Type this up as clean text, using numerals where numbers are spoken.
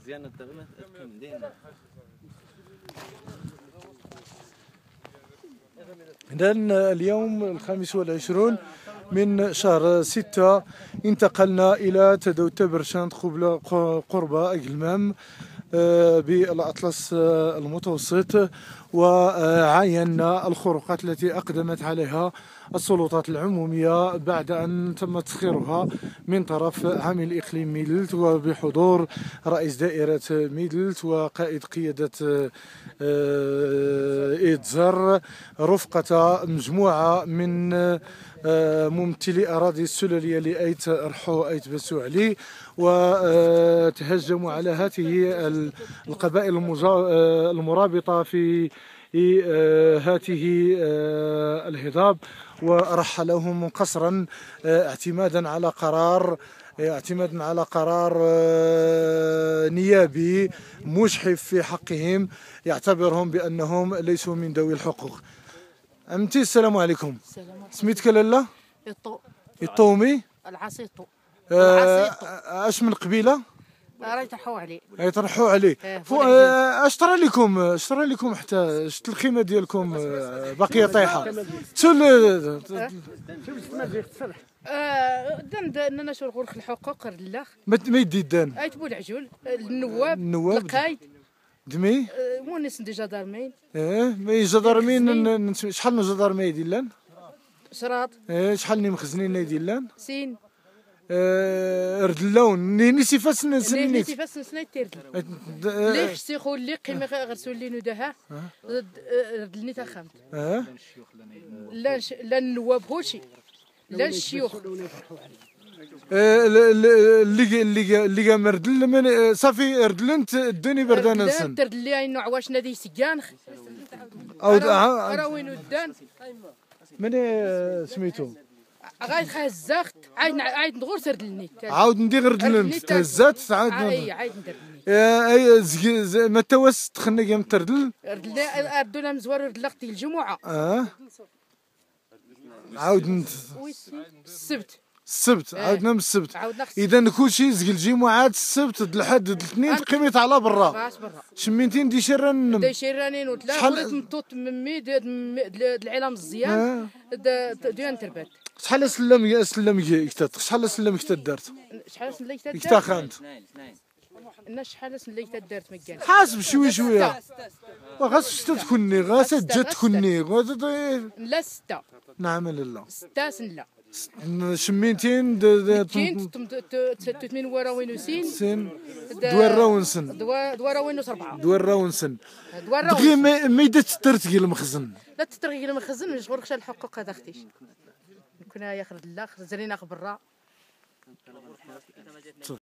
إذن اليوم 25 من شهر 6 انتقلنا إلى تدوت برشاند قرب أقلمام بالأطلس المتوسط، وعاينا الخروقات التي أقدمت عليها السلطات العمومية بعد أن تم تسخيرها من طرف عامل إقليم ميدلت، وبحضور رئيس دائرة ميدلت وقائد قيادة إيدزر رفقة مجموعة من ممثلي أراضي السلالية لأيت رحو أيت بسوعلي، وتهجموا على هذه القبائل المرابطة في هذه الهضاب، ورحلوهم قسرا اعتمادا على قرار نيابي مجحف في حقهم، يعتبرهم بأنهم ليسوا من ذوي الحقوق. أمتي السلام عليكم. سميتك لالا؟ يطومي العصيطو. اش من قبيله؟ راه يطرحوا عليه. يطرحوا عليه. اش طرا لكم حتى شت الخيمه ديالكم باقيه طايحه؟ دان نشر الحقوق لا ما يدي دان ايتبو العجول النواب القايد دمي مونس دي جدارمين. مي جدارمين شحال من جدارمين ديالان؟ شراط. شحال مخزنين ديالان؟ سين. ردلون نيسي فاسن نيسي فاسن سنيتير ليش سيخو اللي قيمه غرسول لي ندها ردلني تخمت لا النواب هوشي لا الشيوخ اللي مردل من صافي ردلنت الدني بردان السن تردلي انه عواش نادي سيانخ او راوينو الدان من سميتو غايد خزخت عايد نغور سردلني عاود ندير ردلنت تهزات عاود عايد ندير ما توس تخنق يم تردل اردونا مزوار ردلختي الجمعه عاود السبت عاودنا من السبت. اذا كلشي زق الجمعات السبت الحد الاثنين قيمت على برا شميتين دي شرانين وثلاثه نطوط ممي العلام الزيان ديال تربات. شحال سلم كتات شحال سلم كتات دارت شحال سلم كتات خانت شحال سلم كتات دارت مكان حاسب شويه غاس تكوني غاس جات تكوني لا 6 نعم لا 6 سن لا شميتين تمن وراوين سين دوراونسن دوراوين 4 دوراونسن دغيا ما يدا تسترتقي المخزن لا تسترتقي المخزن مش غير الحقوق هذا اختي كنا ياخذ الله زرينا برا